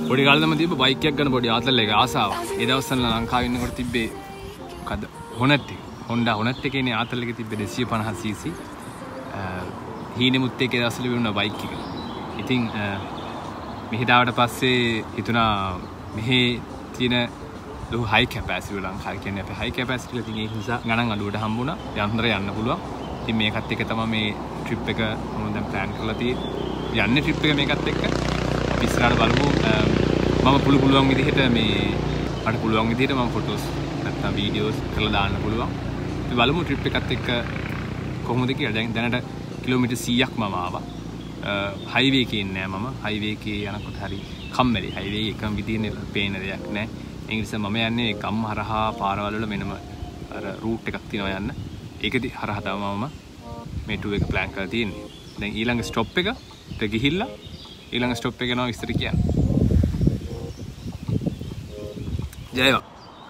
පොඩි කාලෙම තිබ්බ බයික් එකක් ගන්න පොඩි ආතල් එක ආසාව. ඒ දවස්වල ලංකාවේ ඉන්නකොට තිබ්බේ මොකද්ද? හොනට් එක. Honda හොනට් එකේනේ ආතල් එක තිබ්බේ 250cc. හීනෙමුත් එකේ දවස්වල වුණා බයික් එක. ඉතින් මෙහෙට ආවට පස්සේ හිතුණා මෙහි තියෙන ලොකු හයි කැපැසිටි ලංකාවේ කියන්නේ අපේ හයි කැපැසිටි එක තියෙන නිසා ගණන් අඩුවට හම්බුණා. යන්ත්‍රය යන්න පුළුවන්. ඉතින් මේකත් එක තමයි මේ ට්‍රිප් එක මම දැන් ප්ලෑන් කරලා තියෙන්නේ. යන්නේ ට්‍රිප් එක මේකත් එක්ක. අපි ඉස්සරහට බලමු. මම පුළුවන් විදිහට මේ මට පුළුවන් විදිහට මම ෆොටෝස් නැත්නම් වීඩියෝස් කරලා දාන්න පුළුවන්. අපි බලමු ට්‍රිප් එකත් එක්ක කොහොමද කියලා. දැනට කිලෝමීටර් 100ක් මම ආවා. හයිවේ එකේ ඉන්නේ මම. හයිවේ එකේ යනකොට හරි කම්මැලි. හයිවේ එකම විදිහේ පේන දෙයක් නැහැ. ඒ නිසා මම යන්නේ ගම් හරහා පාරවල් වල මෙන්නම අර රූට් එකක් තියෙනවා යන්න. ඒකෙදි හරහා තමයි මම මේ ටූර් එක ප්ලෑන් කරලා තියෙන්නේ. දැන් ඊළඟ ස්ටොප් එකට ගිහිල්ලා ඊළඟ ස්ටොප් එක යනවා විස්තර කියන්න. ජයවා.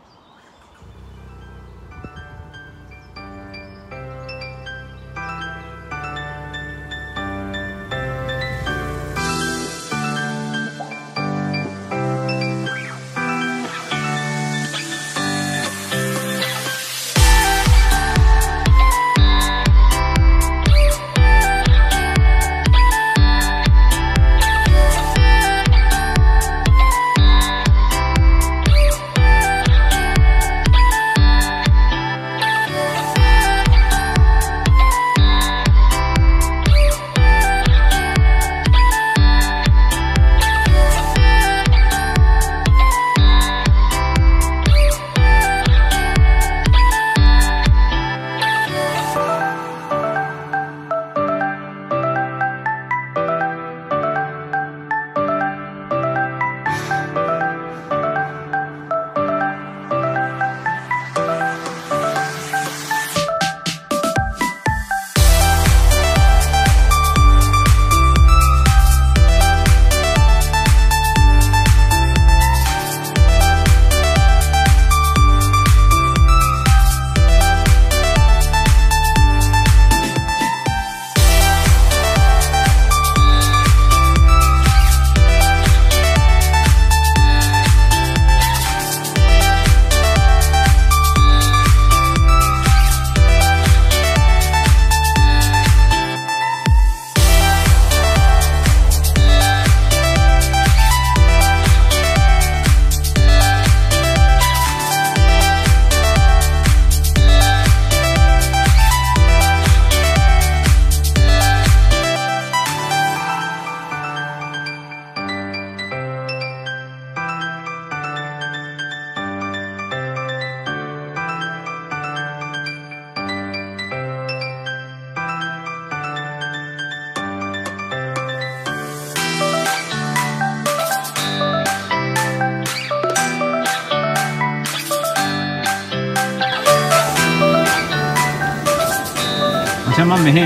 මම මෙහෙ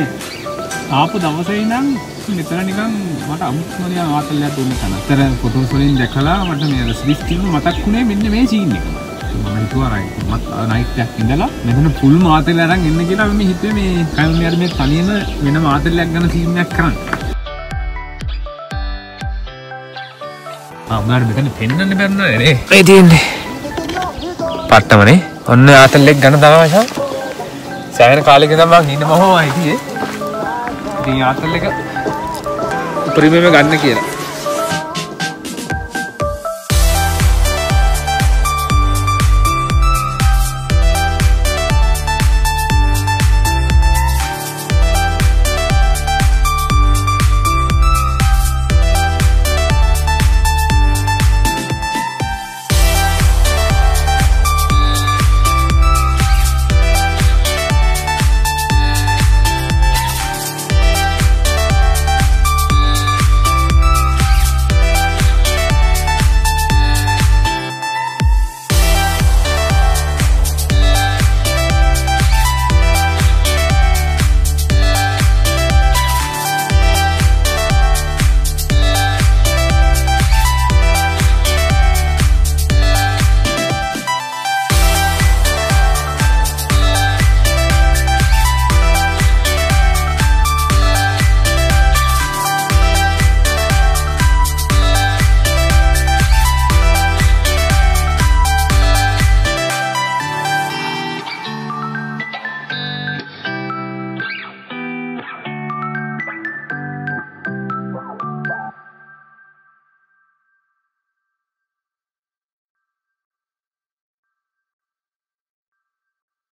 ආපු දවසේ ඉඳන් මෙතන නිකන් මට අමුතුම ආතල්යක් දුන්න තැන. අතර ෆොටෝස් වලින් දැකලා මට මේ ස්විස් ටීම් මතක් වුණේ මෙන්න මේ සීන් එක. මම හිතුවා රයිට් මත් නයිට් එකක් ඉඳලා මෙතන ෆුල් මාතල් අරන් එන්න කියලා මම හිතුවේ මේ කල්මියර් මේ තනියම වෙන මාතල්යක් ගන්න සීන් එකක් කරන්න. මම මෙතන පෙන්නන්න බැරිනේ නේ. ඒ තියෙන්නේ. පට්ටමනේ. ඔන්න ආතල්යක් ගන්න තමයි සෑහෙන කාලෙක ඉඳන් මම ඉන්න මොහොමයි හිටියේ. ඉතින් ආතල් එක උපරිමයෙන්ම ගන්න කියලා.